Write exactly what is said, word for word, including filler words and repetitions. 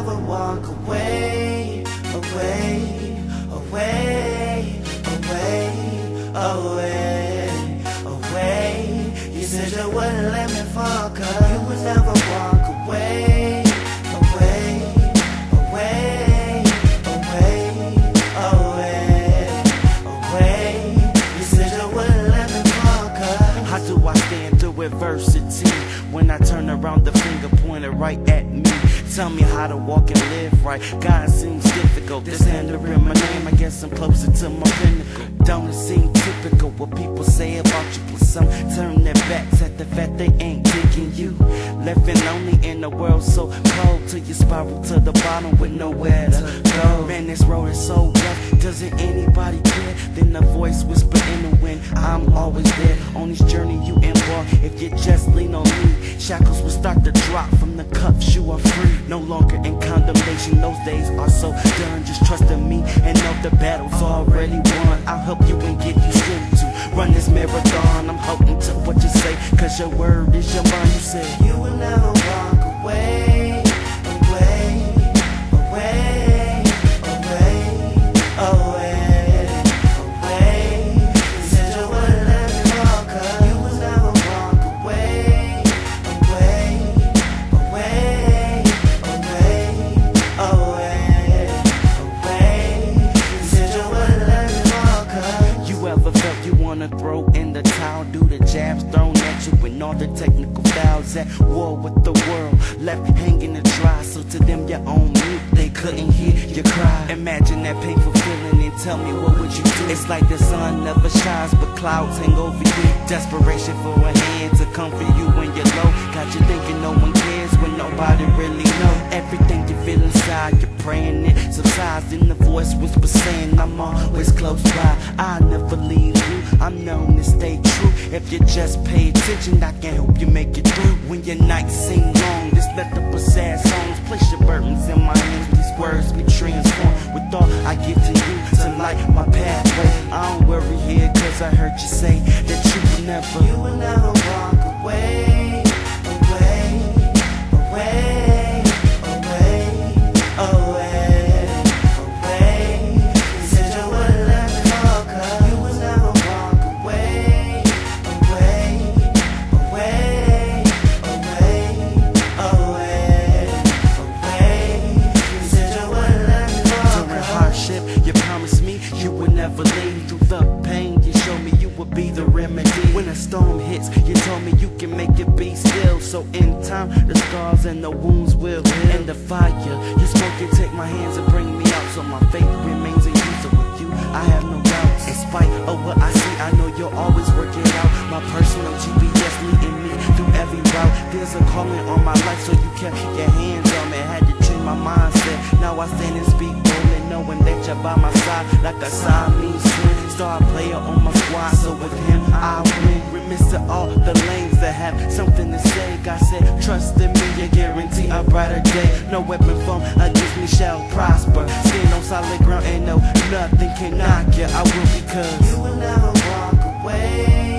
never walk away, away, away, away, away, away. You said you wouldn't let me fall, cause you would never walk away, away, away, away, away, away. You said you wouldn't let me fall, cause how do I stand through adversity when I turn around the finger pointed right at me? Tell me how to walk and live right. God seems difficult. This hand in my name, I guess I'm closer to my pinnacle. Don't it seem typical what people say about you? But some turn their backs at the fact they ain't digging you. Left and lonely in a world so cold, till you spiral to the bottom with nowhere to go. Man, this road is so rough. Doesn't anybody care? Then a voice whisper in the wind, I'm always there. On this journey you embark, if you just lean on me, shackles will start to drop from the cuffs. You are free. No longer in condemnation, those days are so done. Just trust in me and know the battle's already won. I'll help you and give you strength to run this marathon. I'm hoping to what you say, cause your word is your bond. You said you will never walk away, away, away, away, away. Throw in the towel due to jabs thrown at you and all the technical fouls, at war with the world, left hanging to dry. So to them you're on mute, they couldn't hear you cry. Imagine that painful feeling and tell me what would you do? It's like the sun never shines but clouds hang over you. Desperation for a hand to comfort you when you're low. Got you thinking no one cares when nobody really know. Everything you feel inside, you're praying it subsides. Then the voice whispers saying I'm always close by. I never leave you, I'm known to stay true. If you just pay attention, I can help you make it through. When your nights seem long, just let the sad songs place your burdens in my hands. These words be transformed with all I give to you to light my pathway. I don't worry here, cause I heard you say that you will never, you will never walk away, away, away, away, away. When a storm hits, you told me you can make it be still. So in time, the scars and the wounds will heal. And the fire, you spoke and take my hands and bring me out. So my faith remains in you, so with you, I have no doubts. In spite of what I see, I know you'll always work it out. My personal G P S leading me through every route. There's a calling on my life, so you kept your hands on me. Had to change my mindset. Now I stand and speak boldly, knowing that you're by my side like a Siamese twin. Star player on my squad, so with him I win. Remiss to all the lanes that have something to say. God said, trust in me, you guarantee a brighter day. No weapon formed against me shall prosper. Stand on solid ground and no, nothing can knock you. I will, because you will never walk away.